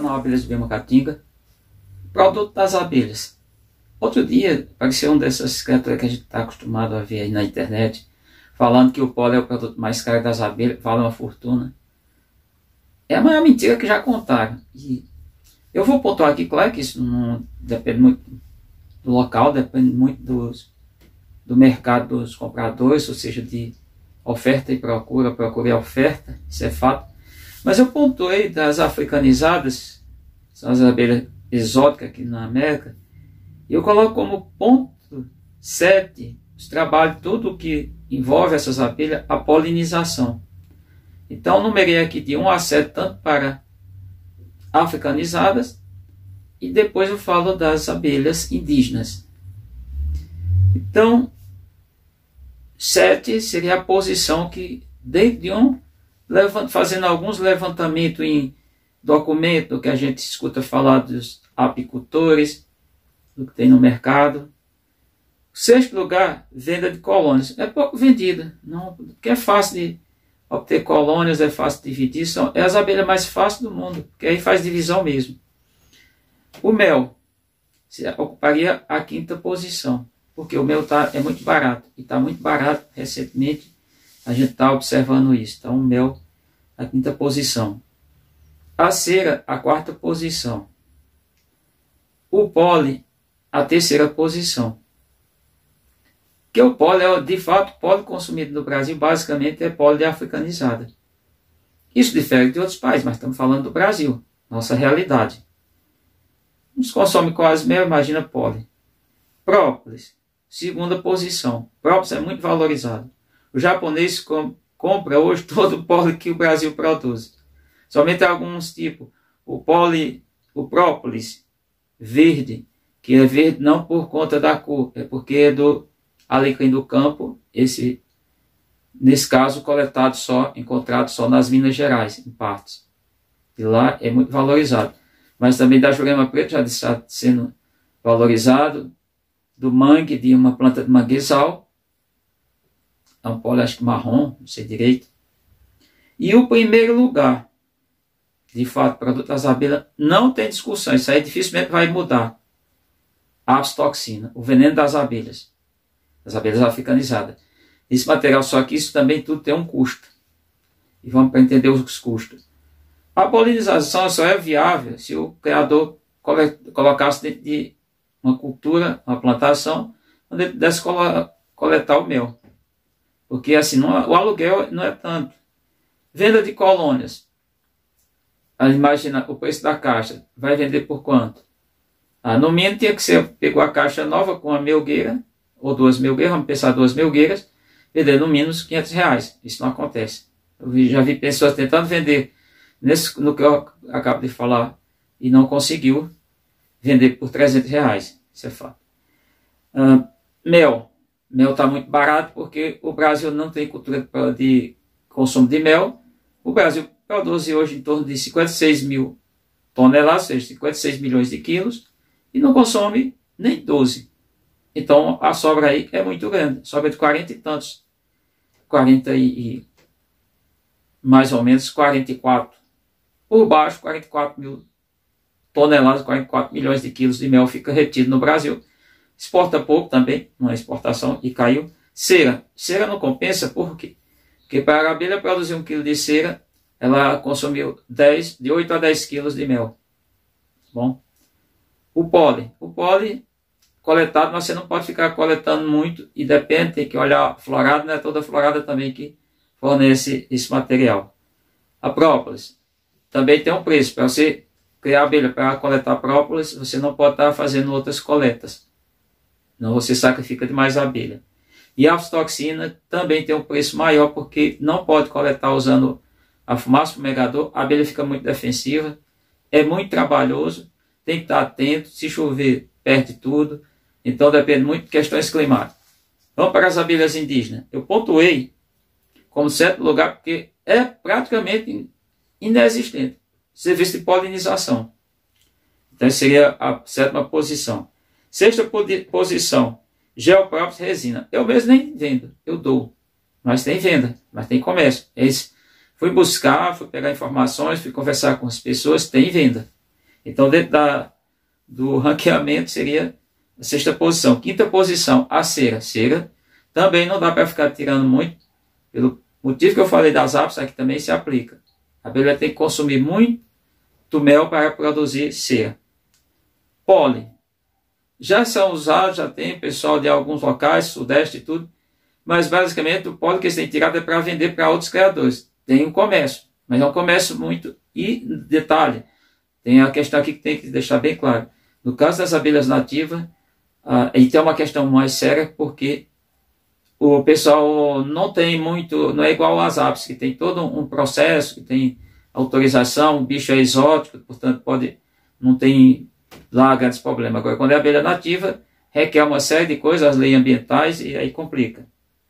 canal Abelhas de Bema-Catinga, produto das abelhas. Outro dia apareceu um dessas criaturas que a gente está acostumado a ver aí na internet, falando que o pólen é o produto mais caro das abelhas, vale uma fortuna. É a maior mentira que já contaram. E eu vou pontuar aqui, claro que isso não depende muito do local, depende muito do mercado dos compradores, ou seja, de oferta e procura e oferta, isso é fato. Mas eu pontuei das africanizadas, são as abelhas exóticas aqui na América, e eu coloco como ponto 7 os trabalhos, tudo que envolve essas abelhas, a polinização. Então, numerei aqui de 1 a 7, tanto para africanizadas, e depois eu falo das abelhas indígenas. Então, 7 seria a posição que, dentro de fazendo alguns levantamentos em documento que a gente escuta falar dos apicultores, do que tem no mercado. 6º lugar, venda de colônias. É pouco vendida, não, porque é fácil de obter colônias, é fácil de dividir, é as abelhas mais fáceis do mundo, porque aí faz divisão mesmo. O mel ocuparia a 5ª posição, porque o mel é muito barato, e está muito barato recentemente, a gente está observando isso. Então o mel, a 5ª posição. A cera, a 4ª posição. O pólen, a 3ª posição. Que o pólen é, de fato, o pólen consumido no Brasil, basicamente, é pólen de africanizada. Isso difere de outros países, mas estamos falando do Brasil, nossa realidade. Nos consome quase mel, imagina pólen. Própolis, 2ª posição. Própolis é muito valorizado. O japonês compra hoje todo o pólen que o Brasil produz. Somente alguns tipos. O própolis verde, que é verde não por conta da cor, é porque é do alecrim do campo, nesse caso encontrado só nas Minas Gerais, em partes. E lá é muito valorizado. Mas também da Jurema Preta já está sendo valorizado, do mangue, de uma planta de manguezal, é um pólen, acho que marrom, não sei direito. E o primeiro lugar, de fato, produto das abelhas, não tem discussão, isso aí dificilmente vai mudar. A aflatoxina, o veneno das abelhas africanizadas. Esse material, só que isso também tudo tem um custo. E vamos para entender os custos. A polinização só é viável se o criador colocasse dentro de uma cultura, uma plantação, onde ele pudesse coletar o mel. Porque assim, o aluguel não é tanto. Venda de colônias. Imagina o preço da caixa. Vai vender por quanto? No mínimo tinha que ser, pegou a caixa nova com uma melgueira, ou 2 melgueiras, vamos pensar 2 melgueiras, vender no mínimo R$500. Isso não acontece. Eu já vi pessoas tentando vender no que eu acabo de falar e não conseguiu vender por R$300. Isso é fato. Mel. Mel está muito barato porque o Brasil não tem cultura de consumo de mel. O Brasil produz hoje em torno de 56 mil toneladas, ou seja, 56 milhões de quilos, e não consome nem 12. Então a sobra aí é muito grande, sobra de 40 e tantos, 40 e mais ou menos 44, por baixo 44 mil toneladas, 44 milhões de quilos de mel fica retido no Brasil. Exporta pouco também, não é exportação, e caiu. Cera não compensa, por quê? Porque para a abelha produzir 1 quilo de cera, ela consumiu de 8 a 10 quilos de mel. Bom, o pólen coletado, mas você não pode ficar coletando muito, e depende, tem que olhar a florada, não é toda florada também que fornece esse material. A própolis também tem um preço. Para você criar abelha para coletar própolis, você não pode estar fazendo outras coletas, não, você sacrifica demais a abelha. E a aflatoxina também tem um preço maior, porque não pode coletar usando a fumaça fumegador, a abelha fica muito defensiva, é muito trabalhoso, tem que estar atento, se chover perde tudo, então depende muito de questões climáticas. Vamos para as abelhas indígenas. Eu pontuei como 7º lugar porque é praticamente inexistente, serviço de polinização. Então seria a 7ª posição. 6ª posição, Geoprópolis resina. Eu mesmo nem vendo, eu dou, mas tem venda, mas tem comércio. Fui buscar, fui pegar informações, fui conversar com as pessoas, tem venda. Então, dentro do ranqueamento, seria a sexta posição. Quinta posição, a cera. Cera também não dá para ficar tirando muito, pelo motivo que eu falei das apis, aqui também se aplica. A abelha tem que consumir muito mel para produzir cera. Pólen. Já são usados, já tem pessoal de alguns locais, sudeste e tudo, mas basicamente o pólen que eles têm tirado é para vender para outros criadores. Tem um comércio, mas é um comércio muito... E, detalhe, tem a questão aqui que tem que deixar bem claro. No caso das abelhas nativas, e tem uma questão mais séria, porque o pessoal não tem muito, não é igual às apis, que tem todo um processo, que tem autorização, o bicho é exótico, portanto não tem lá grandes problemas. Agora, quando é abelha nativa, requer uma série de coisas, as leis ambientais, e aí complica.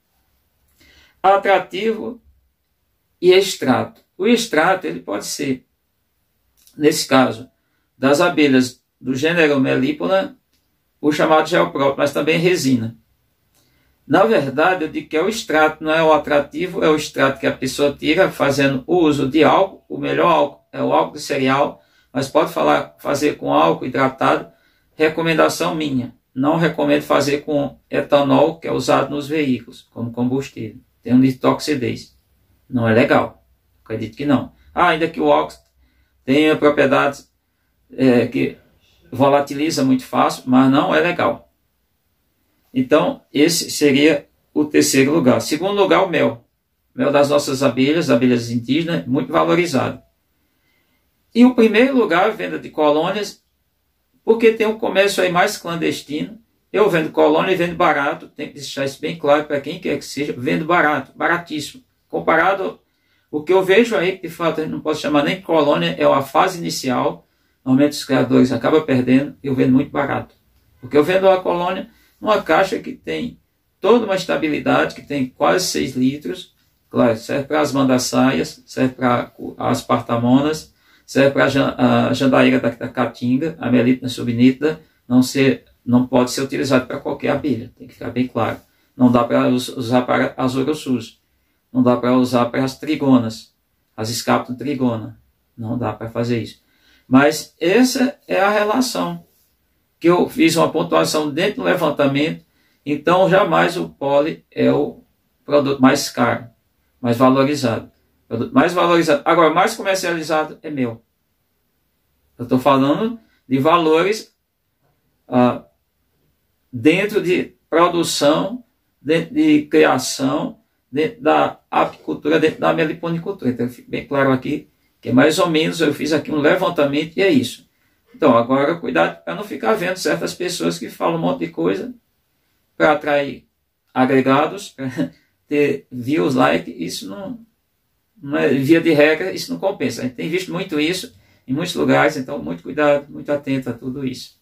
Atrativo e extrato. O extrato, ele pode ser, nesse caso, das abelhas do gênero Melípola, o chamado gel próprio, mas também resina. Na verdade, eu digo que é o extrato, não é o atrativo, é o extrato que a pessoa tira fazendo o uso de álcool. O melhor álcool é o álcool de cereal, mas pode fazer com álcool hidratado. Recomendação minha, não recomendo fazer com etanol, que é usado nos veículos, como combustível. Tem um nitroxidez. Não é legal. Acredito que não. Ainda que o álcool tenha propriedades que volatiliza muito fácil, mas não é legal. Então, esse seria o terceiro lugar. Segundo lugar, o mel. Mel das nossas abelhas indígenas, muito valorizado. E o primeiro lugar, venda de colônias, porque tem um comércio aí mais clandestino. Eu vendo colônia e vendo barato, tem que deixar isso bem claro para quem quer que seja, vendo barato, baratíssimo. Comparado, o que eu vejo aí, que de fato a gente não pode chamar nem de colônia, é uma fase inicial, normalmente os criadores acabam perdendo, eu vendo muito barato. Porque eu vendo a colônia numa caixa que tem toda uma estabilidade, que tem quase 6 litros, claro, serve para as mandaçaias, serve para as partamonas, serve para a jandaíra da caatinga, a Melipona subnítida, não pode ser utilizado para qualquer abelha, tem que ficar bem claro. Não dá para usar para as urussus, não dá para usar para as trigonas, as escápulas trigona, não dá para fazer isso. Mas essa é a relação, que eu fiz uma pontuação dentro do levantamento, então jamais o pólen é o produto mais caro, mais valorizado. Produto mais valorizado. Agora, mais comercializado é mel. Eu estou falando de valores dentro de produção, dentro de criação, dentro da apicultura, dentro da meliponicultura. Então, fica bem claro aqui que mais ou menos eu fiz aqui um levantamento e é isso. Então, agora, cuidado para não ficar vendo certas pessoas que falam um monte de coisa para atrair agregados, para ter views, like, isso não é, via de regra, isso não compensa. A gente tem visto muito isso em muitos lugares, então muito cuidado, muito atento a tudo isso.